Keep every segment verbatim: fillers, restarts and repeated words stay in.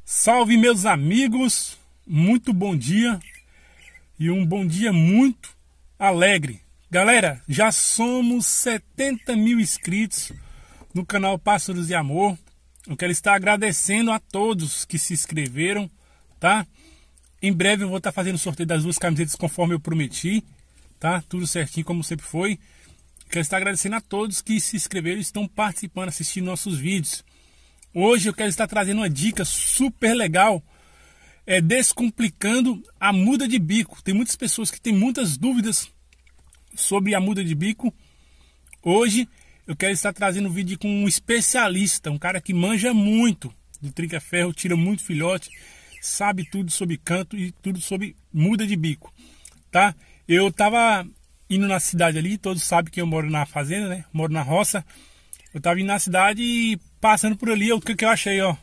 Salve, meus amigos, muito bom dia e um bom dia muito alegre. Galera, já somos setenta mil inscritos no canal Pássaros de Amor. Eu quero estar agradecendo a todos que se inscreveram, tá? Em breve eu vou estar fazendo o sorteio das duas camisetas conforme eu prometi, tá? Tudo certinho como sempre foi. Quero estar agradecendo a todos que se inscreveram e estão participando, assistindo nossos vídeos. Hoje eu quero estar trazendo uma dica super legal, é descomplicando a muda de bico. Tem muitas pessoas que têm muitas dúvidas sobre a muda de bico. Hoje eu quero estar trazendo um vídeo com um especialista, um cara que manja muito de trinca-ferro, tira muito filhote, sabe tudo sobre canto e tudo sobre muda de bico, tá? Eu tava indo na cidade ali, todos sabem que eu moro na fazenda, né? Moro na roça. Eu tava indo na cidade e passando por ali, o que, que eu achei, ó?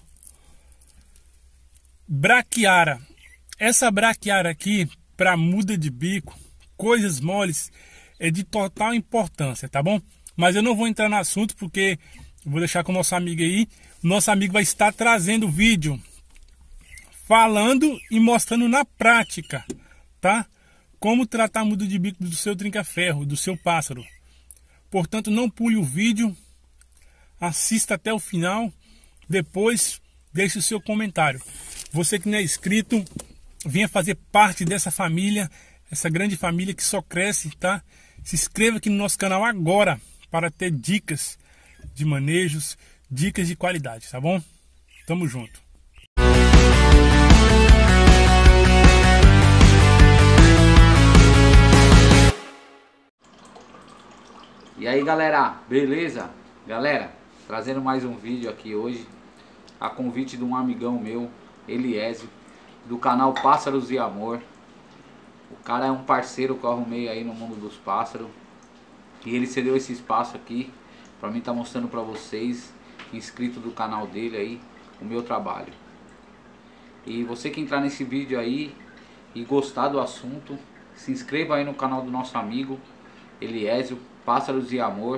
Braquiara. Essa braquiara aqui, para muda de bico, coisas moles, é de total importância, tá bom? Mas eu não vou entrar no assunto porque eu vou deixar com o nosso amigo aí. O nosso amigo vai estar trazendo vídeo falando e mostrando na prática, tá? Como tratar a muda de bico do seu trinca-ferro, do seu pássaro. Portanto, não pule o vídeo, assista até o final, depois deixe o seu comentário. Você que não é inscrito, venha fazer parte dessa família, essa grande família que só cresce, tá? Se inscreva aqui no nosso canal agora para ter dicas de manejos, dicas de qualidade, tá bom? Tamo junto. E aí, galera, beleza? Galera, trazendo mais um vídeo aqui hoje, a convite de um amigão meu, Eliésio, do canal Pássaros de Amor. O cara é um parceiro que eu arrumei aí no mundo dos pássaros, e ele cedeu esse espaço aqui pra mim tá mostrando pra vocês, inscrito do canal dele aí, o meu trabalho. E você que entrar nesse vídeo aí e gostar do assunto, se inscreva aí no canal do nosso amigo Eliésio, Pássaros de Amor.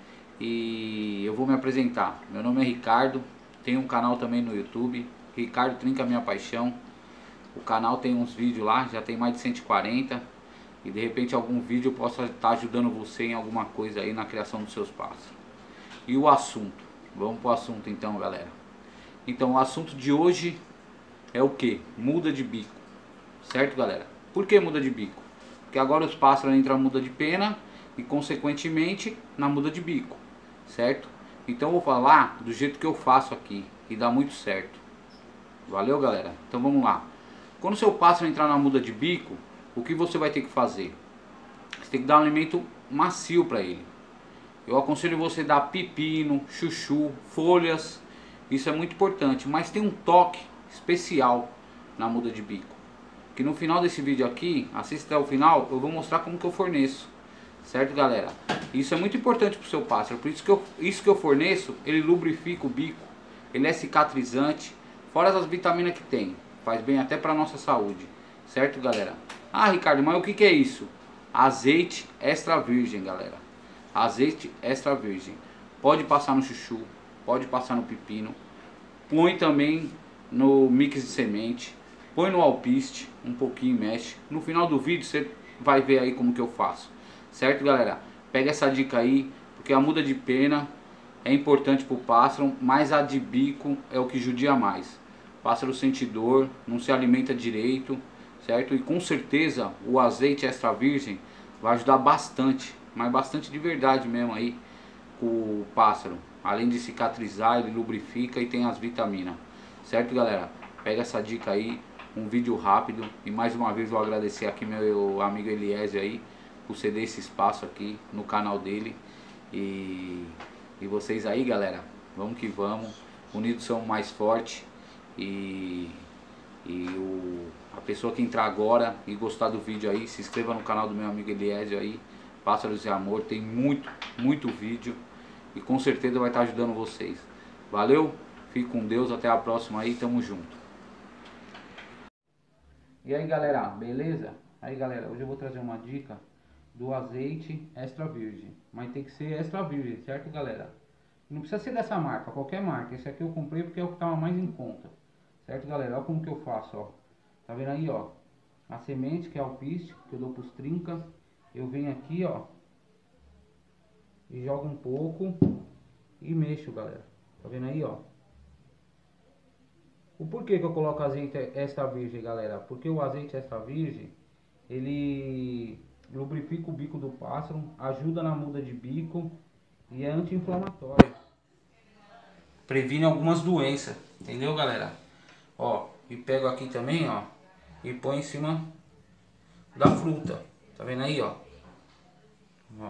E eu vou me apresentar. Meu nome é Ricardo, tenho um canal também no YouTube, Ricardo Trinca Minha Paixão. O canal tem uns vídeos lá, já tem mais de cento e quarenta. E de repente algum vídeo eu possa estar ajudando você em alguma coisa aí na criação dos seus pássaros. E o assunto, vamos pro assunto então, galera. Então o assunto de hoje é o que? Muda de bico, certo, galera? Por que muda de bico? Porque agora os pássaros entram na muda de pena e consequentemente na muda de bico, certo? Então eu vou falar do jeito que eu faço aqui e dá muito certo. Valeu, galera? Então vamos lá. Quando o seu pássaro entrar na muda de bico, o que você vai ter que fazer? Você tem que dar um alimento macio para ele. Eu aconselho você dar pepino, chuchu, folhas. Isso é muito importante, mas tem um toque especial na muda de bico, que no final desse vídeo aqui, assista até o final, eu vou mostrar como que eu forneço. Certo, galera? Isso é muito importante para o seu pássaro. Por isso que, eu, isso que eu forneço, ele lubrifica o bico, ele é cicatrizante, fora as vitaminas que tem, faz bem até para nossa saúde. Certo, galera? Ah, Ricardo, mas o que, que é isso? Azeite extra virgem, galera. Azeite extra virgem. Pode passar no chuchu, pode passar no pepino, põe também no mix de semente, põe no alpiste, um pouquinho, mexe. No final do vídeo você vai ver aí como que eu faço. Certo, galera? Pega essa dica aí, porque a muda de pena é importante para o pássaro, mas a de bico é o que judia mais. O pássaro sente dor, não se alimenta direito, certo? E com certeza o azeite extra virgem vai ajudar bastante, mas bastante de verdade mesmo aí, o pássaro. Além de cicatrizar, ele lubrifica e tem as vitaminas. Certo, galera? Pega essa dica aí, um vídeo rápido. E mais uma vez vou agradecer aqui meu amigo Eliésio aí por ceder esse espaço aqui no canal dele. E, e vocês aí, galera, vamos que vamos. Unidos somos mais fortes. E, e o, a pessoa que entrar agora e gostar do vídeo aí, se inscreva no canal do meu amigo Eliésio aí, Pássaros de Amor. Tem muito, muito vídeo e com certeza vai estar ajudando vocês. Valeu, fique com Deus, até a próxima aí, tamo junto. E aí, galera, beleza? Aí, galera, hoje eu vou trazer uma dica do azeite extra virgem, mas tem que ser extra virgem, certo, galera? Não precisa ser dessa marca, qualquer marca. Esse aqui eu comprei porque é o que estava mais em conta, Certo, galera? Olha como que eu faço, ó. Tá vendo aí, ó? A semente, que é alpiste, que eu dou pros trinca. Eu venho aqui, ó. E jogo um pouco. E mexo, galera. Tá vendo aí, ó? O porquê que eu coloco azeite extra virgem, galera? Porque o azeite extra virgem, ele lubrifica o bico do pássaro, ajuda na muda de bico e é anti-inflamatório. Previne algumas doenças, entendeu, galera? Ó, e pego aqui também, ó, e põe em cima da fruta. Tá vendo aí, ó? Ó.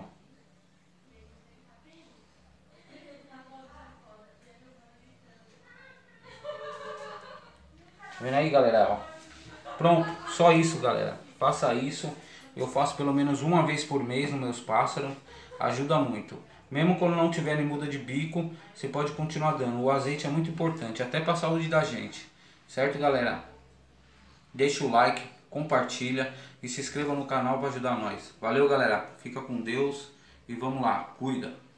Tá vendo aí, galera? Ó. Pronto, só isso, galera. Faça isso. Eu faço pelo menos uma vez por mês nos meus pássaros. Ajuda muito. Mesmo quando não tiver muda de bico, você pode continuar dando. O azeite é muito importante, até para a saúde da gente. Certo, galera? Deixa o like, compartilha e se inscreva no canal para ajudar nós. Valeu, galera. Fica com Deus e vamos lá. Cuida.